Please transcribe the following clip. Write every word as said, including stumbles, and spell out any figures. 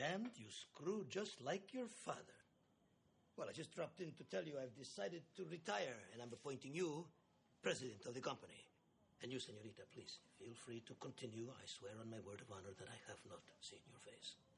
And you screw just like your father. Well, I just dropped in to tell you I've decided to retire, and I'm appointing you president of the company. And you, senorita, please, feel free to continue. I swear on my word of honor that I have not seen your face.